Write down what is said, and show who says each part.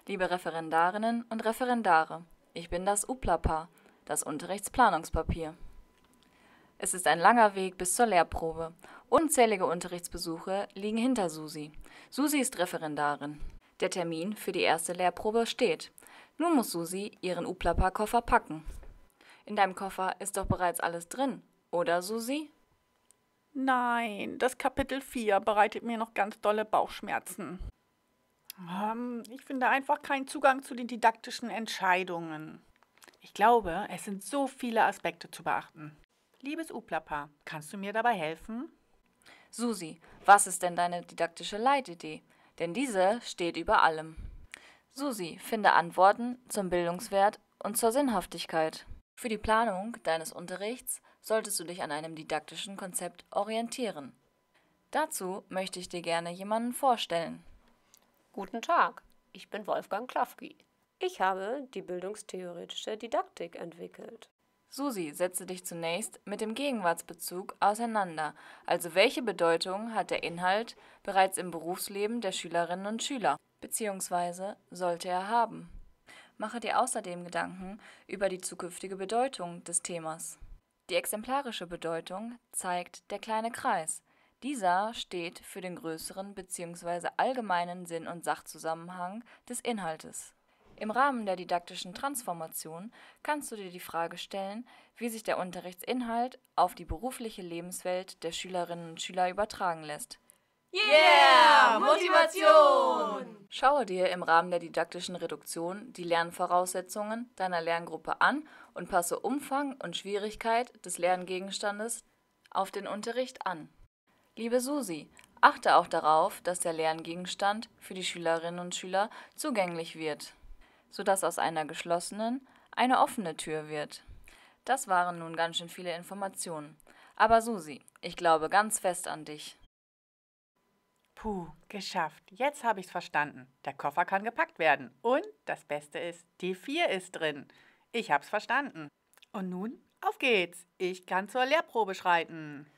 Speaker 1: Liebe Referendarinnen und Referendare, ich bin das UPLA-Paar, das Unterrichtsplanungspapier. Es ist ein langer Weg bis zur Lehrprobe. Unzählige Unterrichtsbesuche liegen hinter Susi. Susi ist Referendarin. Der Termin für die erste Lehrprobe steht. Nun muss Susi ihren UPLA-Paar-Koffer packen. In deinem Koffer ist doch bereits alles drin, oder Susi?
Speaker 2: Nein, das Kapitel 4 bereitet mir noch ganz dolle Bauchschmerzen. Ich finde einfach keinen Zugang zu den didaktischen Entscheidungen. Ich glaube, es sind so viele Aspekte zu beachten. Liebes UPLA-Paar, kannst du mir dabei helfen?
Speaker 1: Susi, was ist denn deine didaktische Leitidee? Denn diese steht über allem. Susi, finde Antworten zum Bildungswert und zur Sinnhaftigkeit. Für die Planung deines Unterrichts solltest du dich an einem didaktischen Konzept orientieren. Dazu möchte ich dir gerne jemanden vorstellen.
Speaker 3: Guten Tag, ich bin Wolfgang Klafki. Ich habe die bildungstheoretische Didaktik entwickelt.
Speaker 1: Susi, setze dich zunächst mit dem Gegenwartsbezug auseinander. Also welche Bedeutung hat der Inhalt bereits im Berufsleben der Schülerinnen und Schüler, beziehungsweise sollte er haben? Mache dir außerdem Gedanken über die zukünftige Bedeutung des Themas. Die exemplarische Bedeutung zeigt der kleine Kreis. Dieser steht für den größeren bzw. allgemeinen Sinn- und Sachzusammenhang des Inhaltes. Im Rahmen der didaktischen Transformation kannst du dir die Frage stellen, wie sich der Unterrichtsinhalt auf die berufliche Lebenswelt der Schülerinnen und Schüler übertragen lässt.
Speaker 4: Yeah! Motivation!
Speaker 1: Schaue dir im Rahmen der didaktischen Reduktion die Lernvoraussetzungen deiner Lerngruppe an und passe Umfang und Schwierigkeit des Lerngegenstandes auf den Unterricht an. Liebe Susi, achte auch darauf, dass der Lerngegenstand für die Schülerinnen und Schüler zugänglich wird, sodass aus einer geschlossenen eine offene Tür wird. Das waren nun ganz schön viele Informationen. Aber Susi, ich glaube ganz fest an dich.
Speaker 2: Puh, geschafft. Jetzt habe ich's verstanden. Der Koffer kann gepackt werden. Und das Beste ist, die 4 ist drin. Ich hab's verstanden. Und nun, auf geht's. Ich kann zur Lehrprobe schreiten.